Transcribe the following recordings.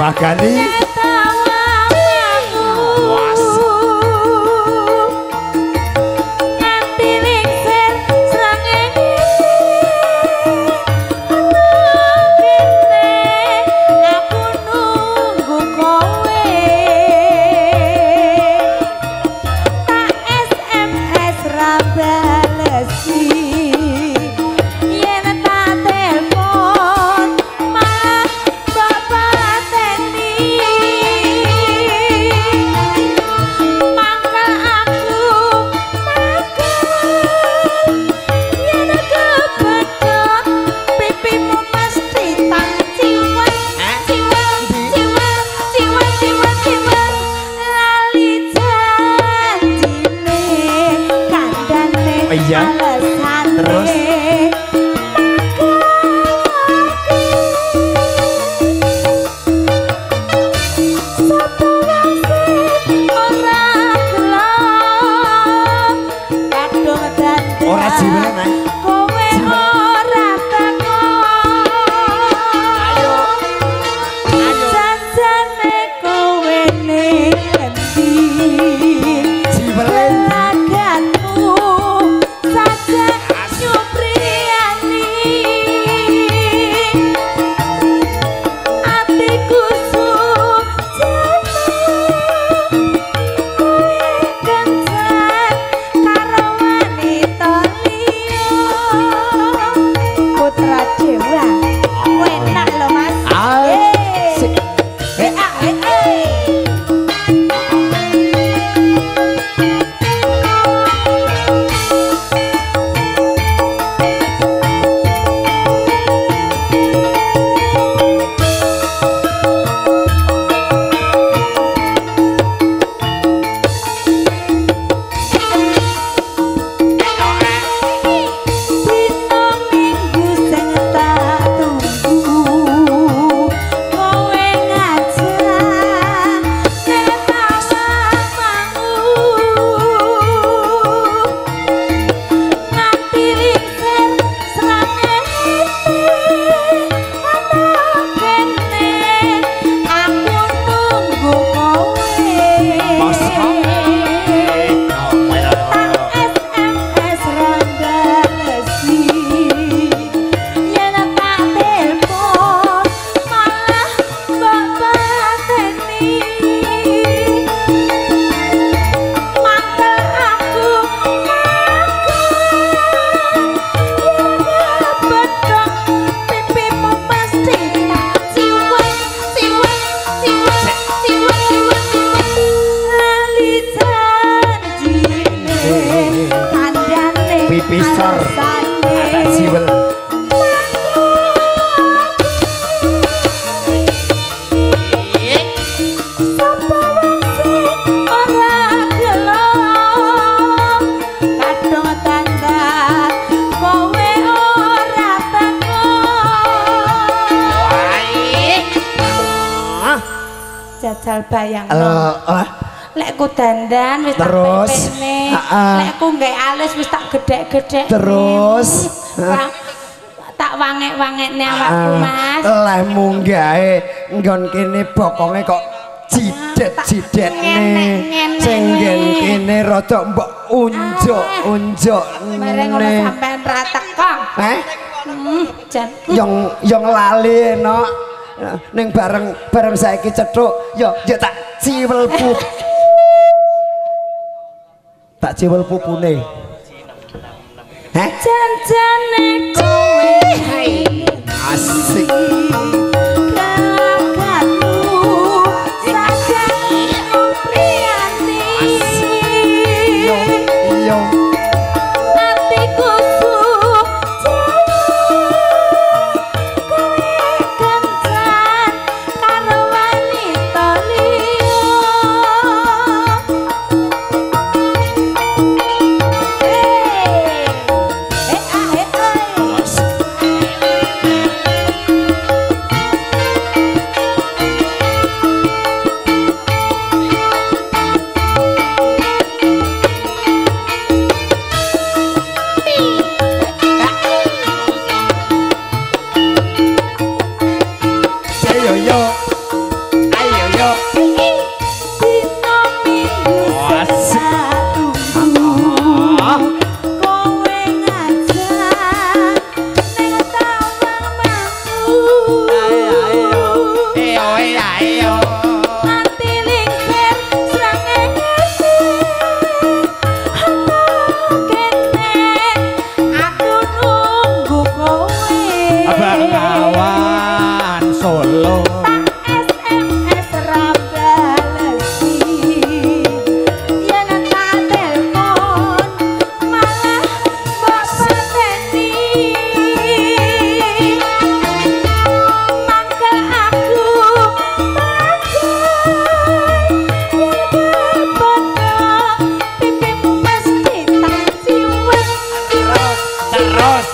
Magani iya terus ora jiwene kowe ora teko ayo jajane kowe ning endi jiwene pisor ada jiwel jajal bayang lek ku dandan wis terus lek ku nggae alis wis tak gedhek-gedhek terus tak wangek-wangekne awakku Mas leh munggahe nggon kene bokonge kok jidet-jidetne sing nggen kene rada mbok unjuk-unjuk bareng ora sampean ra teko jan yang lali no ning bareng saiki cethuk yo tak ciwel pup tak ciwel pupune janjane kowe asik Bengawan Solo SMS rabalesi yen tak telepon malah mbok pateni mangkel aku pipimu mesti tak siwet terus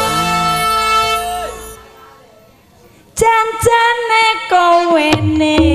janjane kowe ne